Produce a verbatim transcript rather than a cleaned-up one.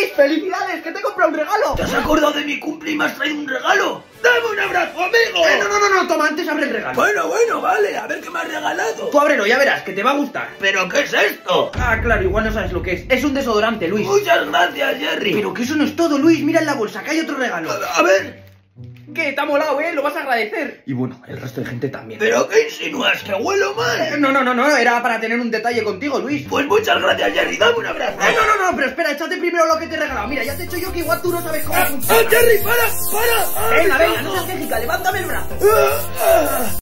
Luis, felicidades, que te he comprado un regalo. ¿Te has acordado de mi cumple y me has traído un regalo? ¡Dame un abrazo, amigo! Eh, no, no, no, no, toma, antes abre el regalo. Bueno, bueno, vale, a ver qué me has regalado. Tú ábrelo, ya verás, que te va a gustar. ¿Pero qué es esto? Ah, claro, igual no sabes lo que es. Es un desodorante, Luis. Muchas gracias, Jerry. Pero que eso no es todo, Luis, mira en la bolsa, que hay otro regalo. A, a ver... ¿Qué? Te ha molado, ¿eh? Lo vas a agradecer. Y bueno, el resto de gente también. ¿Pero qué insinúas? ¿Que huelo mal? Eh, no, no, no, no, era para tener un detalle contigo, Luis. Pues muchas gracias, Jerry, dame un abrazo. Eh, no, no, no, pero espera, échate primero lo que te he regalado. Mira, ya te he hecho yo que igual tú no sabes cómo ¡Ah, funciona. ah, Jerry, para, para! Ah, Venga, me venga, cago. no seas quejica, levántame el brazo. Ah, ah.